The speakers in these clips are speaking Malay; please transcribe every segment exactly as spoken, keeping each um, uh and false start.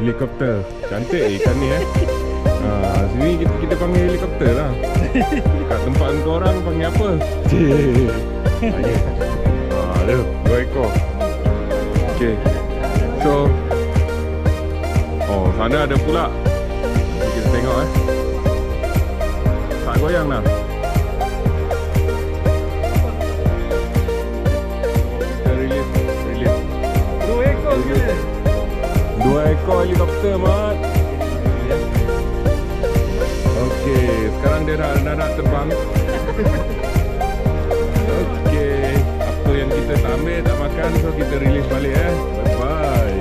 Helikopter. Cantik eh ikan ni eh. Ha, sini kita, kita panggil helikopter lah. Kat tempat kau orang panggil apa? Cik. Ha, ada dua ekor. Okay. So oh, sana ada pula. Kita tengok eh. Tak goyang dah. Release, release. Dua ekor ke? Dua ekor helikopter, Mat. Okey, sekarang dia dah, dah nak terbang. Okey, apa yang kita tak ambil, tak makan, so kita release balik eh. Bye-bye.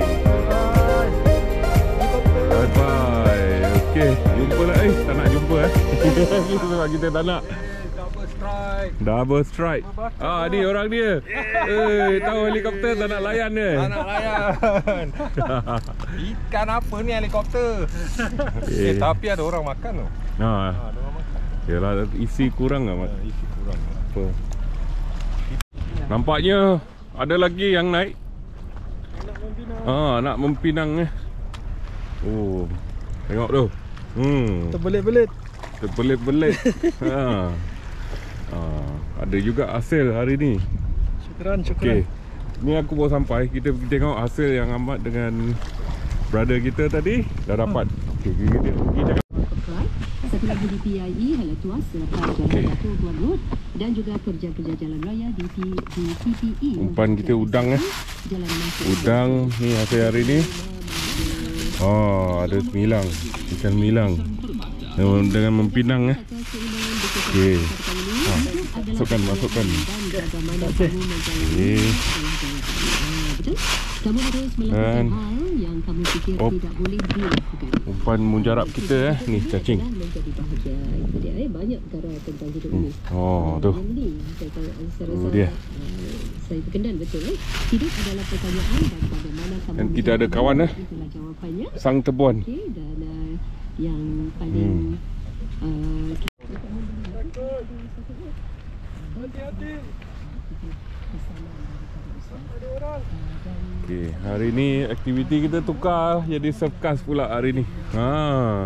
Bye-bye. Okey, jumpa lah. Eh, tak nak jumpa eh. Sebab kita tak nak. Double strike. Double strike. Ah, ni orang dia. Eh, tahu helikopter tak nak layan dia. Tak nak layan. Ikan apa ni helikopter? Okay. Eh, tapi ada orang makan tu. Ha. Ha, ada orang makan. Yalah, isi kurang lah, Mat. Ha, isi kurang. Apa? Nampaknya ada lagi yang naik. Nak membina. Ah, nak mempinang eh. Oh, tengok tu. Hmm. Terbelit-belit. Terbelit-belit. ha. Ah, ada juga hasil hari ni. Syukran, syukran. Okey. Ni aku baru sampai. Kita pergi tengok hasil yang Ahmad dengan brother kita tadi dah dapat. Okey, kita pergi tengok. Satu lagi di P I E Hala Tuas selepas Jalan Dato' Tuan Road dan juga kerja-kerja jalan raya di, P, di T P E. Umpan kita udang eh. Jalan Udang ni hasil hari ni. Oh, ada semilang. Ikan semilang. Dengan mempinang eh. Okey. Ha, masukkan, masukkan. Okey. Kamu harus melakukan hal yang kamu fikir oh, tidak boleh dilakukan. Umpan mujarab kita eh. Ni cacing. Banyak perkara tentang hidup ini. Oh, tu. Tu dia. Saya berkenan betul eh. Hidup adalah pertanyaan dan bagaimana kamu. Dan kita ada kawan eh. Itulah jawapannya. Sang Tebuan. Okey, dan uh, yang paling hmm. uh, Hati-hati. Ada orang. Okey, hari ni aktiviti kita tukar jadi surfcast pula hari ni. Ha.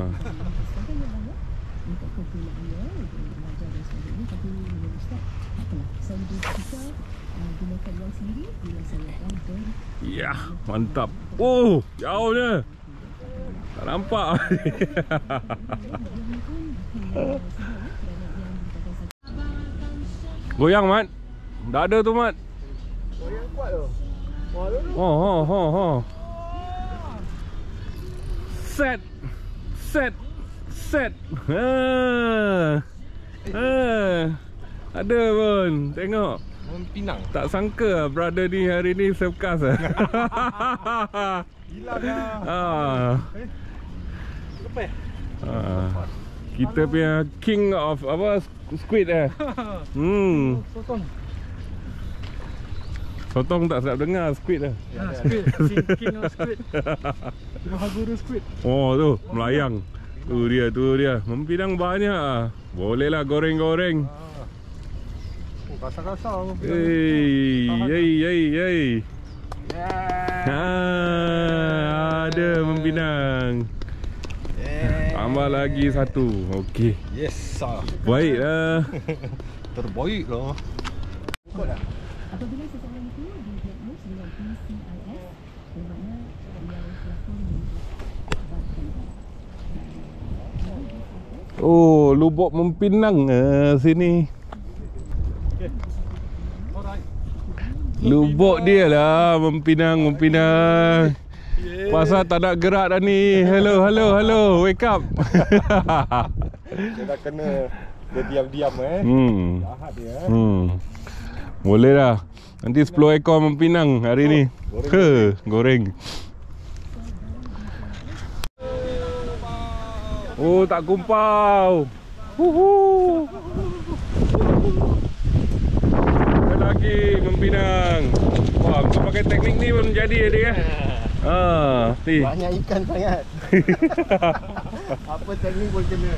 Ya, mantap. Oh, jauhnya. Tak nampak. Goyang, Mat. Dah ada tu, Mat. Goyang kuat tu. Oh, oh, oh, oh. Set. Set. Set. Ha. Ha. Ada pun. Tengok. Mempinang. Tak sangka brother ni hari ni surfcast lah. Hilang lah. Ah. Eh? Lepeh. Ah. Kita punya king of apa squid eh. Hmm. Sotong. Sotong tak sedap dengar squid lah. Ha, squid. King, king of squid. Mahaguru squid. Oh tu, melayang. Tu dia, tu dia. Mempinang banyak ah. Boleh lah goreng-goreng. Oh, kasar-kasar mempinang. Hey, hey, hey, hey. Yeah. Ha, ada mempinang. Yeah. Tambah lagi satu. Okey. Yes sir. Baiklah. Terbaik lah. apabila seseorang itu didiagnos dengan P C I S, bermakna dia telah Oh, lubuk mempinang uh, sini. Okay. Alright. Lubuk dia lah mempinang, mempinang. Yeah. Pasal tak nak gerak dah ni. Hello, hello, hello. Wake up. Dia dah kena dia diam-diam eh. Hmm. Jahat dia eh. Hmm. Boleh dah. Nanti sepuluh ekor mempinang hari ni. Goreng. Ke, goreng. Oh, tak kumpau. Huhu. Ada lagi mempinang. Wah, kau pakai teknik ni pun jadi dia kan? Ah, ni. Banyak ikan sangat. Apa teknik pun kena.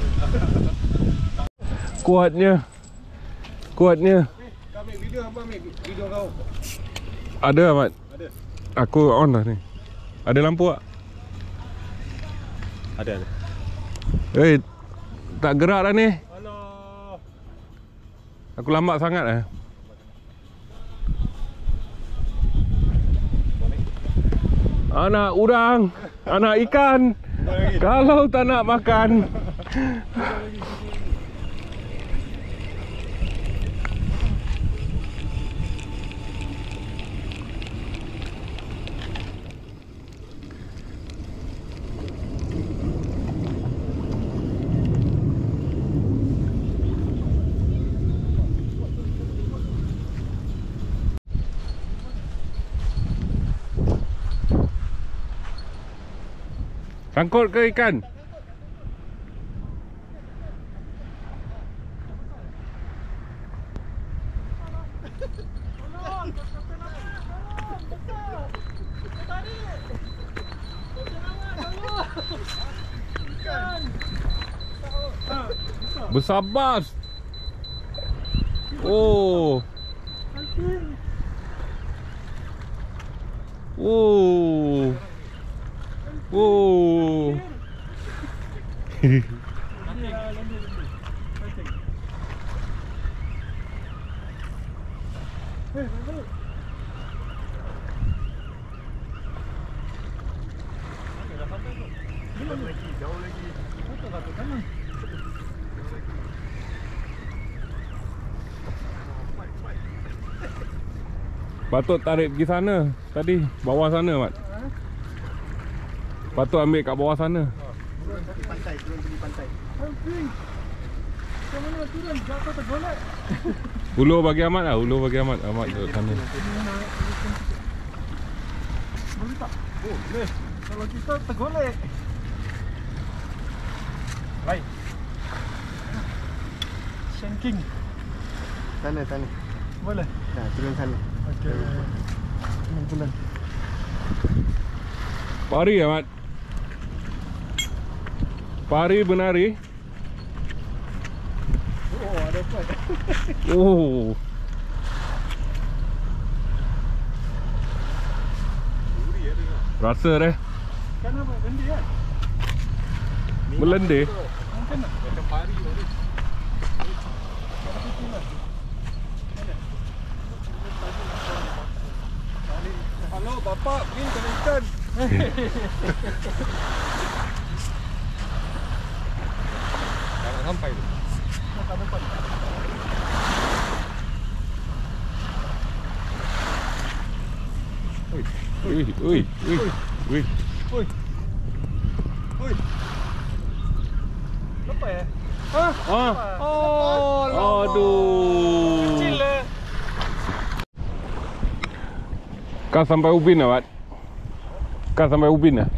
Kuatnya. Kuatnya. Kau ambil video apa ambil video kau? Ada Ahmad? Ada. Aku on dah ni. Ada lampu tak? Ada ada. Eh, tak gerak dah ni. Alah. Aku lambat sangat eh. Anak udang, anak ikan. Kalau tak nak makan. Sangkut ke ikan? Besar bas. Oh. Oh. Oh. Patut tarik pergi sana tadi, bawah sana Mat. Patut ambil kat bawah sana. Turun pergi pantai, turun pergi pantai. Macam mana turun? Jatuh tergolek. Ulur bagi Ahmad lah, ulur bagi Ahmad. Ahmad duduk sana. Boleh tak? Oh, boleh. Kalau kita tergolek. Baik. Shanking. Sana, sana. Boleh? Nah, turun sana. Okey. Ini bulan. Pari Ahmad. Pari benari. Oh, ada apa? Oh. Rasa deh. Kan apa? Bendi kan? Melendih. Mungkin tak? Macam pari baru. Halo bapak, bin kena ikan. Jangan sampai tu. Tak depan. Oi, Ui, ui, ui, ui. oi. Oi. Apa ya? Hah? Ah. Oh, Aduh. kecil lah. Kau sampai Ubin lah Mat. Kau sampai Ubin lah.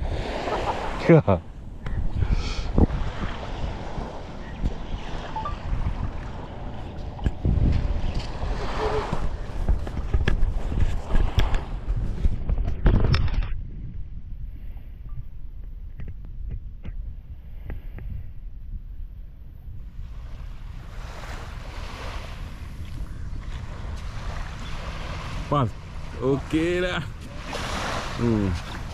Pas. Okey dah. Hmm.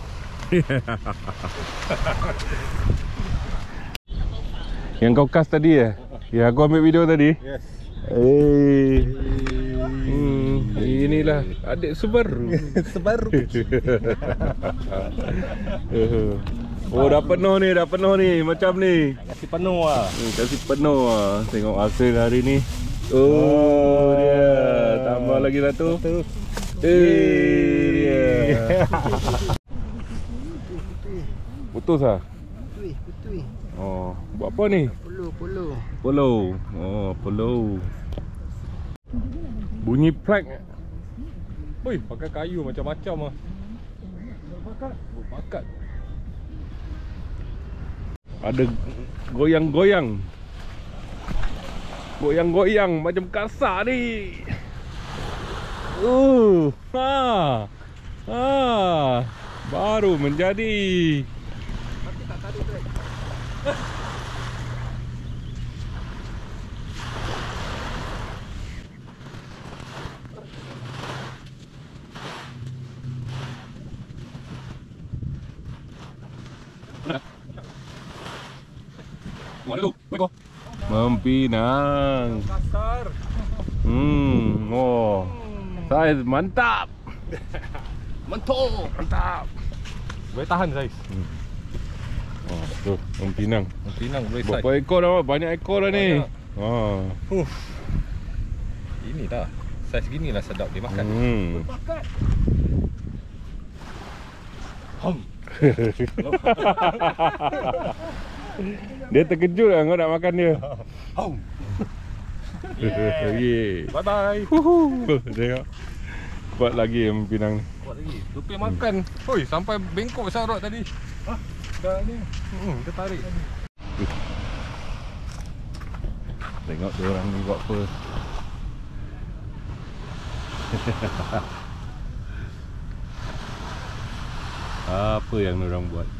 Yang kau cast tadi eh? Ya, aku ambil video tadi. Yes. Eh. Hmm, inilah adik sebaru. Sebaru. Oh, dah penuh ni, dah penuh ni. Macam ni. Kasih penuh ah. Hmm, kasih penuh lah. Tengok hasil hari ni. Oh, dia. Tambah lagi satu. Eh, dia. Putus lah? Putui, putui. Oh, buat apa ni? Polo, polo. Polo. Oh, polo. Bunyi plak. Oi, pakai kayu macam-macam ah. Bakat. Oh, bakat. Ada goyang-goyang. Goyang-goyang macam kasar ni. Uh, ha. Ha. Baru menjadi. Tapi tak tadi tu. Mempinang. Kasar. Hmm, oh. Saiz mantap. Mentok. Mantap. Boleh tahan saiz. Oh, tu mempinang. Pinang boleh saiz. Berapa ekor dah? Banyak ekor dah ni. Ha. Huh. Ini dah. Saiz gini lah sedap dimakan. Hmm. Hom. Dia terkejut lah kau nak makan dia. Hom. Yeah. Bye bye. Huhu. Tengok. Kuat lagi yang mempinang ni. Kuat lagi. Lupa makan. Hoi, sampai bengkok sarot tadi. Hah? Dah ni. Hmm, dia tarik. Tengok dia orang ni buat apa. Apa yang orang buat?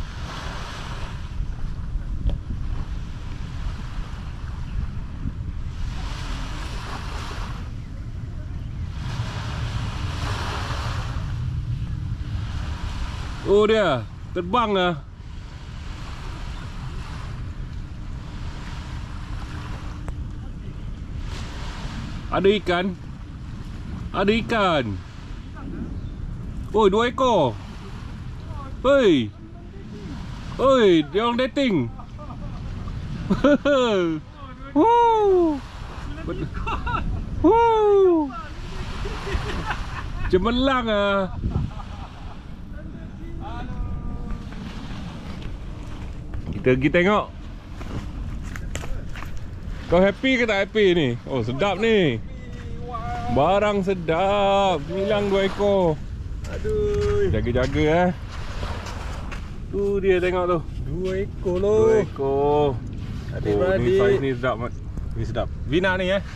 Oh dia terbang lah. Ada ikan. Ada ikan. Oh, dua ekor. Hei. Hei, dia orang dating. Woo. Woo. Cemerlang ah. Kita pergi tengok. Kau happy ke tak happy ni? Oh, sedap ni. Barang sedap. Hilang dua ekor. Aduh. Jaga-jaga eh. Tu dia tengok tu. Dua ekor Dua loh. ekor. Adik-beradik. Oh, ni saiz ni sedap mat. Ni sedap. Vina ni eh.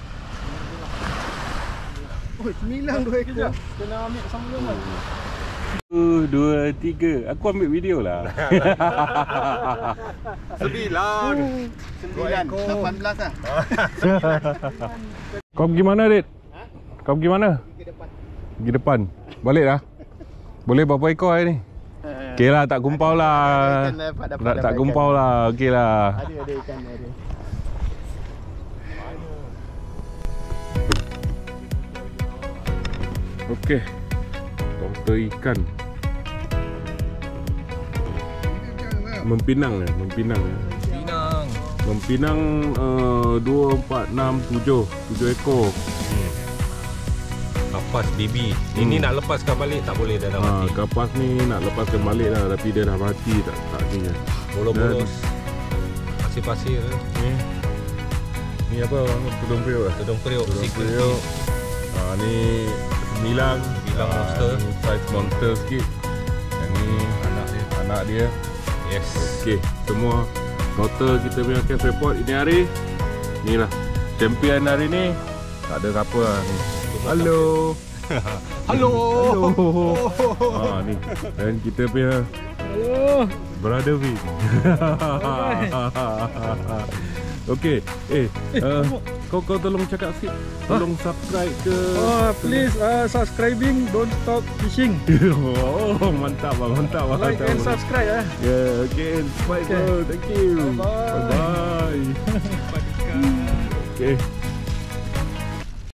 Oh, sembilan dua ekor. Kena ambil sambungan. Satu, dua, tiga. Aku ambil video lah. Sembilan. Sembilan. Lapan belas lah. Kau pergi mana, Dit? Kau pergi mana? Ke depan. Pergi depan. Balik dah. Boleh berapa ekor hari ni? Okey lah, tak gumpau lah. Ikan dapat, dapat, Tak, tak dapat gumpau ikan. lah. Okey lah. Ada, ada ikan, ada. Okey. Tonton ikan. Mempinang ya, mempinang ya. Pinang. Mempinang uh, dua, empat, enam, tujuh. tujuh ekor. Kapas baby. Hmm. Ini nak lepaskan balik tak boleh dah dah Ha, mati. kapas ni nak lepaskan balik lah, tapi dia dah mati tak tak ni ya. Bolos-bolos. Pasir-pasir. Ni. Ni apa orang tudung periuk ah? Tudung periuk. Tudung Secret periuk. Ha, ni sembilan. Sembilan Ah, monster. Ni size monster sikit. Yang ni anak dia. Anak dia. Yes. Okey, semua total kita punya cash report ini hari. Ni lah champion hari ni. Tak ada apa lah ni. Hello. Halo. Hello. Ha ni. Dan kita punya Halo. Brother Vin. Okey, eh uh, kau kau tolong cakap sikit. Tolong subscribe ke. Oh, please uh, subscribing, don't stop fishing. Oh, mantap bang, mantap bang. Like and subscribe eh. Yeah, okay, bye Okay. bro. Thank you. Bye. Bye bye. Okay.